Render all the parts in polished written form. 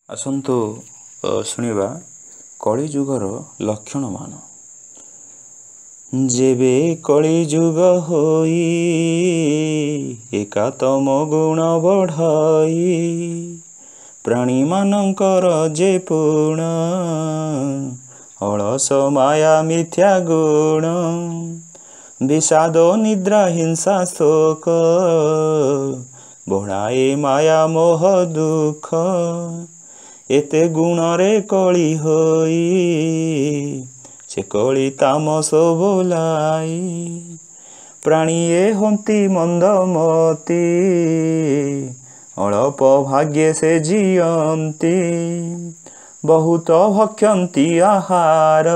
ଆସନ୍ତୁ ଶୁଣିବା କଳିଯୁଗର ଲକ୍ଷଣମାନ। ଯେବେ କଳିଯୁଗ ହୋଇ ଏକାତମ ଗୁଣ ବଢ଼ାଇ ପ୍ରାଣୀମାନଙ୍କର ଯେ ପୁଣ ଅଳସ ମାୟା ମିଥ୍ୟା ଗୁଣ ବିଷାଦ ନିଦ୍ରା ହିଂସା ଶୋକ ବଢ଼ାଏ ମାୟା ମୋହ ଦୁଃଖ ଏତେ ଗୁଣରେ କଳି ହୋଇ ସେ କଳି ତାମସ ବୋଲାଇ ପ୍ରାଣୀଏ ହନ୍ତି ମନ୍ଦମତି ଅଳପ ଭାଗ୍ୟ ସେ ଜିଅନ୍ତି ବହୁତ ଭକ୍ଷନ୍ତି ଆହାର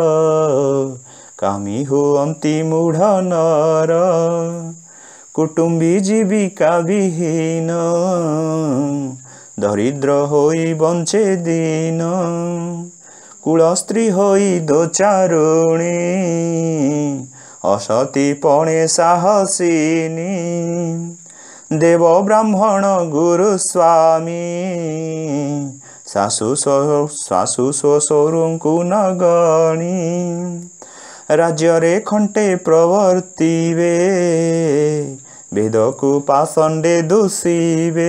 କାମୀ ହୁଅନ୍ତି ମୂଢ଼ ନର କୁଟୁମ୍ବୀ ଜୀବିକା ବିହୀନ ଦରିଦ୍ର ହୋଇ ବଞ୍ଚେ ଦିନ କୁଳ ସ୍ତ୍ରୀ ହୋଇ ଦୋଚାରୁଣୀ ଅସତୀ ପଣେ ସାହସିନୀ ଦେବ ବ୍ରାହ୍ମଣ ଗୁରୁ ସ୍ୱାମୀ ଶାଶୁ ଶ୍ୱଶୁରଙ୍କୁ ନଗଣି ରାଜ୍ୟରେ ଖଣ୍ଟେ ପ୍ରବର୍ତ୍ତିବେ ବେଦକୁ ପାଷଣ୍ଡେ ଦୂଷିବେ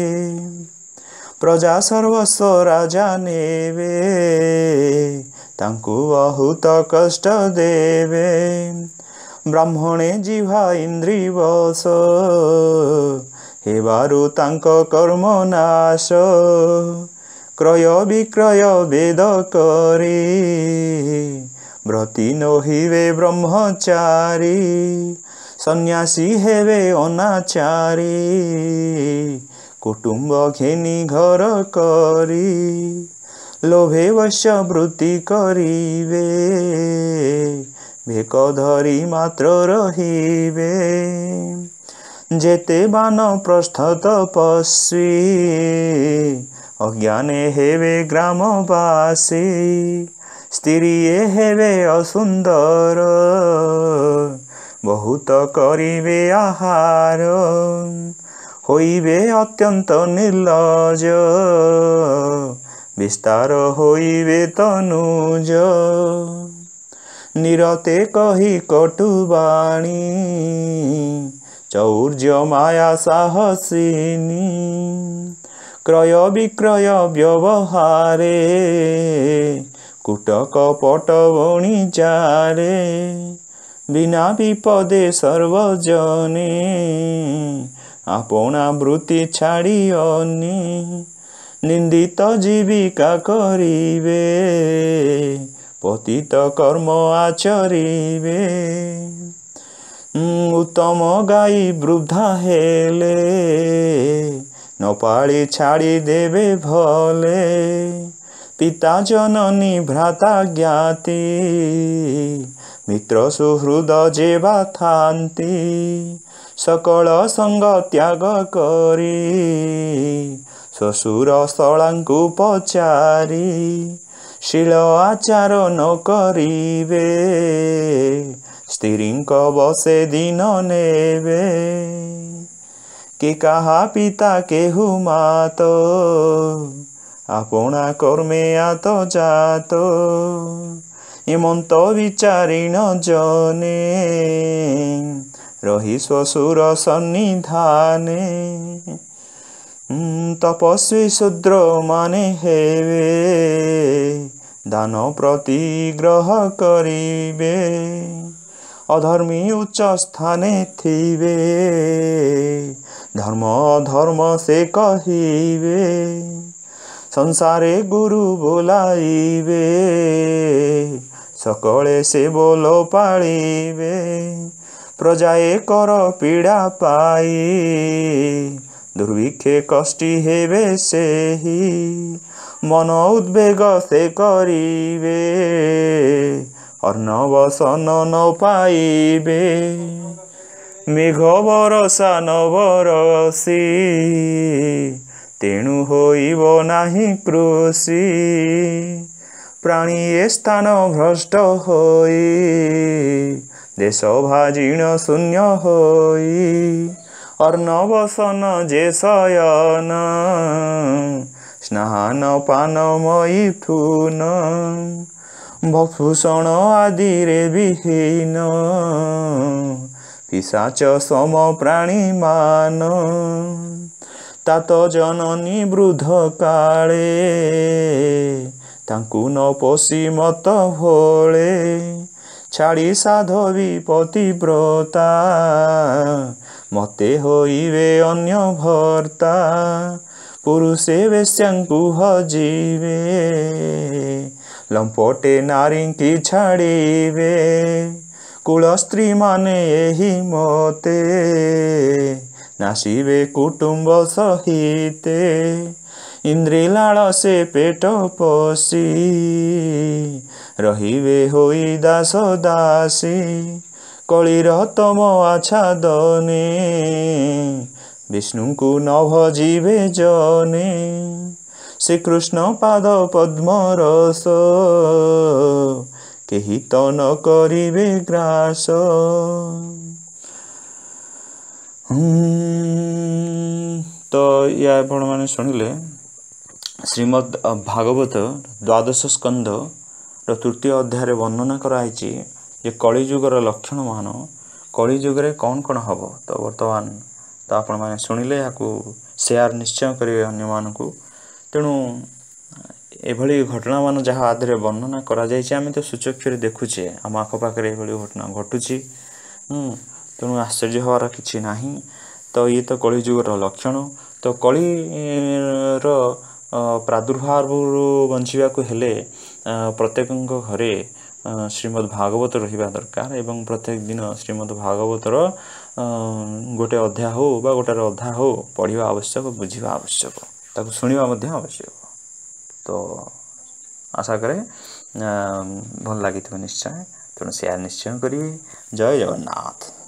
ପ୍ରଜା ସର୍ବସ୍ୱ ରାଜା ନେବେ ତାଙ୍କୁ ବହୁତ କଷ୍ଟ ଦେବେ ବ୍ରାହ୍ମଣେ ଜିହ୍ୱା ଇନ୍ଦ୍ରିବଶ ହେବାରୁ ତାଙ୍କ କର୍ମ ନାଶ କ୍ରୟ ବିକ୍ରୟ ବେଦ କରି ବ୍ରତୀ ନୋହିବେ ବ୍ରହ୍ମଚାରୀ ସନ୍ନ୍ୟାସୀ ହେବେ ଅନାଚାରୀ କୁଟୁମ୍ବ ଘେନି ଘର କରି ଲୋଭେ ବୈଶ୍ୟ ବୃତ୍ତି କରିବେ ଭେକ ଧରି ମାତ୍ର ରହିବେ ଯେତେ ବାନପ୍ରସ୍ଥ ତପସ୍ୱୀ ଅଜ୍ଞାନେ ହେବେ ଗ୍ରାମବାସୀ ସ୍ତ୍ରୀଏ ହେବେ ଅସୁନ୍ଦର ବହୁତ କରିବେ ଆହାର ହୋଇବେ ଅତ୍ୟନ୍ତ ନିର୍ଲଜ ବିସ୍ତାର ହୋଇବେ ତନୁଜ ନିରତେ କହି କଟୁବାଣୀ ଚୌର୍ଯ୍ୟ ମାୟା ସାହସିନୀ କ୍ରୟ ବିକ୍ରୟ ବ୍ୟବହାରେ କୁଟକ ପଟ ବଣିଜାରେ ବିନା ବିପଦେ ସର୍ବଜନେ ଆପଣା ବୃତ୍ତି ଛାଡ଼ିଅନି ନିନ୍ଦିତ ଜୀବିକା କରିବେ ପତିତ କର୍ମ ଆଚରିବେ ଉତ୍ତମ ଗାଈ ବୃଦ୍ଧା ହେଲେ ନପାଳି ଛାଡ଼ି ଦେବେ ଭଲେ ପିତା ଜନନୀ ଭ୍ରାତା ଜ୍ଞାତି ମିତ୍ର ସୁହୃଦ ଯେବା ଥାନ୍ତି ସକଳ ସଙ୍ଗ ତ୍ୟାଗ କରି ଶ୍ୱଶୁର ଶଳାଙ୍କୁ ପଚାରି ଶୀଳ ଆଚାର ନ କରିବେ ସ୍ତ୍ରୀଙ୍କ ବସେ ଦିନ ନେବେ କି କାହା ପିତା କେହୁ ମାତ ଆପଣା କର୍ମେ ଆତ ଜାତ ଏମନ୍ତ ବିଚାରିଣ ଜନେ ରହି ଶ୍ୱଶୁର ସନ୍ନିଧାନେ ତପସ୍ୱୀ ଶୂଦ୍ର ମାନେ ହେବେ ଦାନ ପ୍ରତିଗ୍ରହ କରିବେ ଅଧର୍ମୀ ଉଚ୍ଚ ସ୍ଥାନେ ଥିବେ ଧର୍ମ ଅଧର୍ମ ସେ କହିବେ ସଂସାରେ ଗୁରୁ ବୋଲାଇବେ ସକଳେ ସେ ବୋଲ ପାଳିବେ ପ୍ରଜାଏ କର ପୀଡ଼ା ପାଇ ଦୁର୍ଭିକ୍ଷେ କଷ୍ଟି ହେବେ ସେହି ମନ ଉଦ୍ବେଗ ସେ କରିବେ ଅର୍ଣ୍ଣବସନ ନ ପାଇବେ ମେଘ ବରଷା ନ ବରଷି ତେଣୁ ହୋଇବ ନାହିଁ କୃଷି ପ୍ରାଣୀଏ ସ୍ଥାନ ଭ୍ରଷ୍ଟ ହୋଇ ଦେଶ ଭାଜିଣ ଶୂନ୍ୟ ହୋଇ ଅର୍ଣ୍ଣବସନ ଯେ ଶୟନ ସ୍ନାନ ପାନ ମୈଥୁନ ଭୂଷଣ ଆଦିରେ ବିହୀନ ପିଶାଚ ସମ ପ୍ରାଣୀ ମାନ ତାତ ଜନନୀ ବୃଦ୍ଧ କାଳେ ତାଙ୍କୁ ନ ପୋଷି ମତ ଭୋଳେ ଛାଡ଼ି ସାଧବୀ ପତିବ୍ରତା ମତେ ହୋଇବେ ଅନ୍ୟ ଭର୍ତ୍ତା ପୁରୁଷେ ବେଶ୍ୟାଙ୍କୁ ହଜିବେ ଲମ୍ପଟେ ନାରୀଙ୍କି ଛାଡ଼ିବେ କୁଳ ସ୍ତ୍ରୀ ମାନେ ଏହି ମତେ ନାସିବେ କୁଟୁମ୍ବ ସହିତେ ଇନ୍ଦ୍ରୀ ଲାଳସେ ପେଟ ପୋଷି ରହିବେ ହୋଇ ଦାସ ଦାସୀ କଳିର ତମ ଆଚ୍ଛାଦନେ ବିଷ୍ଣୁଙ୍କୁ ନ ଭଜିବେ ଜନେ ଶ୍ରୀକୃଷ୍ଣ ପାଦ ପଦ୍ମ ରସ କେହି ତ ନ କରିବେ ଗ୍ରାସ। ତ या आपण मैंने शुणिले श्रीमद् भागवत द्वादश स्कंद तृतीय अध्याय वर्णना कराई जे कलिजुगर लक्षण मान कलिजुगे कौन कौन हम तो बर्तमान तो आपण मैंने शुणिले या शेयर निश्चय करेंगे अन्य मानक तेणु एभली घटना मान जहाँ आधे वर्णना करा आम तो सुचक्षुरे देखुचे आम आखपाखे ये घटना घटुची तेणु आश्चर्य हवार किसी ना तो ये तो कलिजुगर लक्षण तो कली प्रादुर्भाव बंचा हेले प्रत्येक घरे श्रीमद् भागवत रहिबा दरकार एवं प्रत्येक दिन श्रीमद् भागवतर गोटे अध्याय हो बा गोटे अध्याय हो पढ़ा आवश्यक बुझा आवश्यक ताको शुणा आवश्यक। तो आशा करे भल लगी निश्चय तेणु शेयर निश्चय करेंगे। जय जगन्नाथ।